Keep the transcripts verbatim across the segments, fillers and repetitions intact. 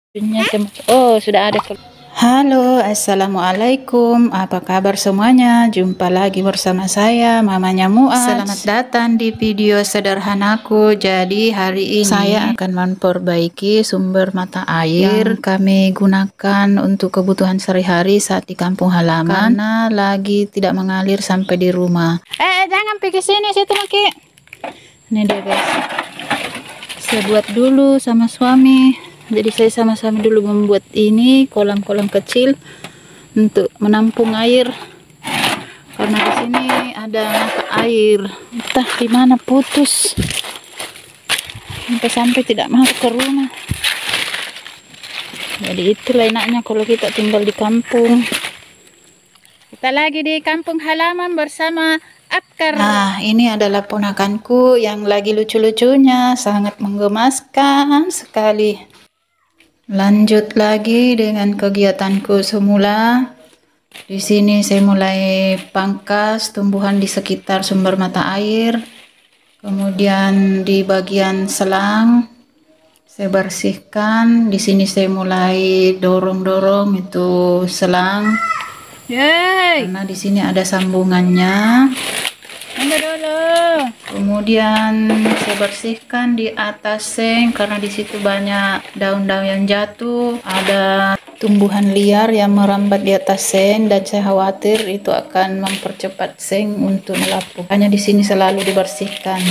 Oh, sudah ada. Halo, assalamualaikum. Apa kabar semuanya? Jumpa lagi bersama saya, Mamanya Muaz. Selamat datang di video sederhanaku. Jadi hari ini saya akan memperbaiki sumber mata air yang kami gunakan untuk kebutuhan sehari-hari saat di kampung halaman karena lagi tidak mengalir sampai di rumah. Eh, jangan pergi sini, situ Maki. Ini dia guys. Saya buat dulu sama suami. Jadi saya sama-sama dulu membuat ini kolam-kolam kecil untuk menampung air. Karena di sini ada mata air. Entah di mana putus. Sampai-sampai tidak masuk ke rumah. Jadi itulah enaknya kalau kita tinggal di kampung. Kita lagi di kampung halaman bersama Apkar. Nah, ini adalah ponakanku yang lagi lucu-lucunya, sangat menggemaskan sekali. Lanjut lagi dengan kegiatanku semula. Di sini saya mulai pangkas tumbuhan di sekitar sumber mata air. Kemudian di bagian selang saya bersihkan. Di sini saya mulai dorong-dorong itu selang. Yeay. Karena di sini ada sambungannya. Dulu. Kemudian saya bersihkan di atas seng karena di situ banyak daun-daun yang jatuh, ada tumbuhan liar yang merambat di atas seng dan saya khawatir itu akan mempercepat seng untuk melapuh. Hanya di sini selalu dibersihkan.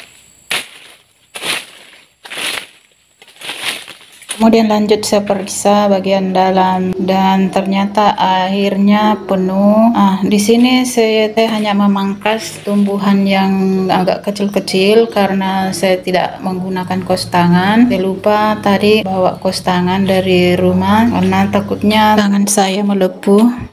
Kemudian lanjut saya periksa bagian dalam dan ternyata airnya penuh. Ah, di sini saya hanya memangkas tumbuhan yang agak kecil-kecil karena saya tidak menggunakan kos tangan. Saya lupa tadi bawa kos tangan dari rumah karena takutnya tangan saya melepuh.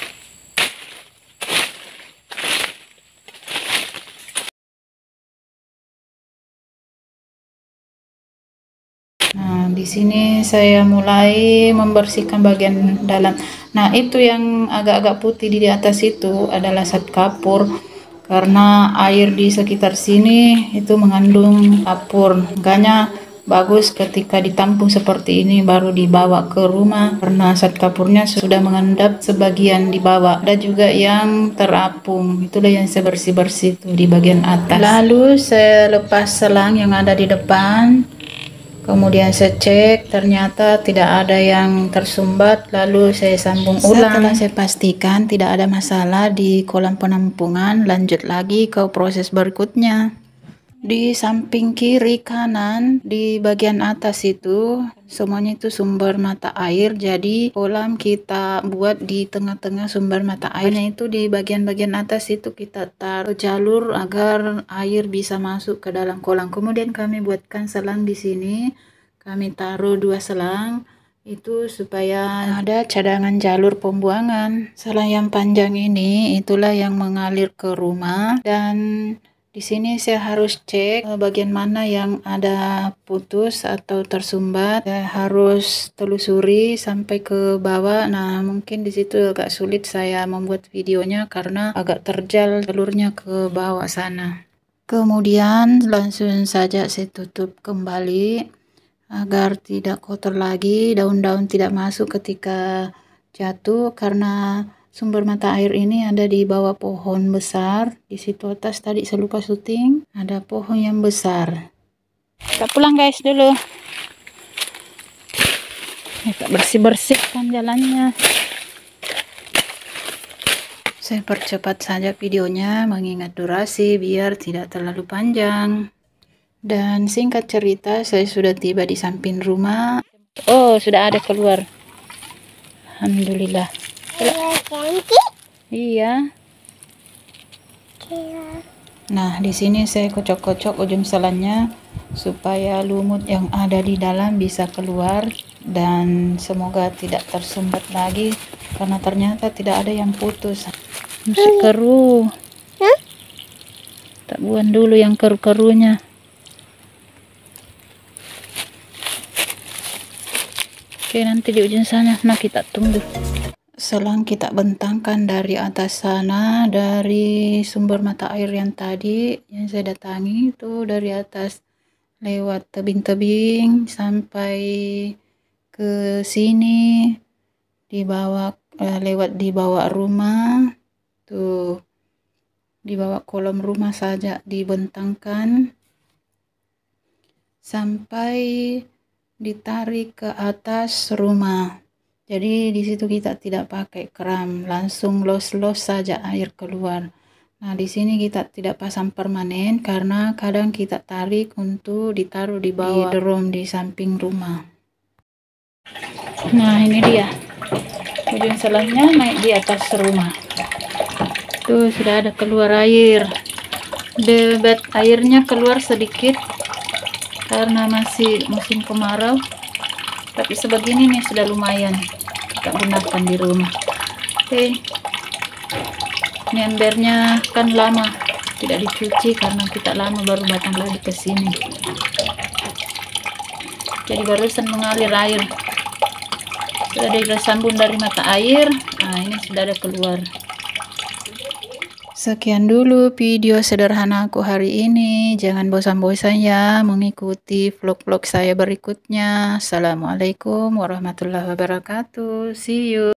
Nah, di sini saya mulai membersihkan bagian dalam. Nah, itu yang agak-agak putih di atas itu adalah zat kapur. Karena air di sekitar sini itu mengandung kapur. Makanya bagus ketika ditampung seperti ini baru dibawa ke rumah. Karena zat kapurnya sudah mengendap sebagian di bawah. Ada juga yang terapung. Itulah yang saya bersih-bersih itu di bagian atas. Lalu saya lepas selang yang ada di depan. Kemudian saya cek, ternyata tidak ada yang tersumbat, lalu saya sambung ulang. Setelah saya pastikan tidak ada masalah di kolam penampungan, lanjut lagi ke proses berikutnya. Di samping kiri kanan, di bagian atas itu, semuanya itu sumber mata air, jadi kolam kita buat di tengah-tengah sumber mata airnya itu di bagian-bagian atas itu kita taruh jalur agar air bisa masuk ke dalam kolam. Kemudian kami buatkan selang di sini, kami taruh dua selang itu supaya ada cadangan jalur pembuangan. Selang yang panjang ini itulah yang mengalir ke rumah dan di sini saya harus cek bagian mana yang ada putus atau tersumbat. Saya harus telusuri sampai ke bawah. Nah, mungkin di situ agak sulit saya membuat videonya karena agak terjal jalurnya ke bawah sana. Kemudian langsung saja saya tutup kembali agar tidak kotor lagi, daun-daun tidak masuk ketika jatuh karena sumber mata air ini ada di bawah pohon besar. Di situ atas tadi saya lupa syuting, ada pohon yang besar. Kita pulang guys dulu. Kita bersih-bersihkan jalannya. Saya percepat saja videonya mengingat durasi biar tidak terlalu panjang. Dan singkat cerita, saya sudah tiba di samping rumah. Oh, sudah ada keluar. Alhamdulillah. Iya. Nah, di sini saya kocok-kocok ujung selannya supaya lumut yang ada di dalam bisa keluar dan semoga tidak tersumbat lagi karena ternyata tidak ada yang putus. Masih keruh. Tak buang dulu yang keruh-keruhnya. Oke, nanti di ujung sana, nah kita tunggu. Selang kita bentangkan dari atas sana, dari sumber mata air yang tadi yang saya datangi itu dari atas lewat tebing-tebing sampai ke sini, dibawa eh, lewat di bawah rumah, tuh di bawah kolom rumah saja dibentangkan sampai ditarik ke atas rumah. Jadi di situ kita tidak pakai keran, langsung los-los saja air keluar. Nah, di sini kita tidak pasang permanen karena kadang kita tarik untuk ditaruh di bawah di drum di samping rumah. Nah, ini dia. Ujung selangnya naik di atas rumah. Tuh, sudah ada keluar air. Debit airnya keluar sedikit karena masih musim kemarau. Tapi sebegini nih sudah lumayan kita gunakan di rumah. Oke, ini embernya kan lama tidak dicuci karena kita lama baru datang lagi ke sini. Jadi barusan mengalir air, sudah disambung dari mata air. Nah, ini sudah ada keluar. Sekian dulu video sederhana aku hari ini. Jangan bosan-bosan ya mengikuti vlog-vlog saya berikutnya. Assalamualaikum warahmatullahi wabarakatuh. See you.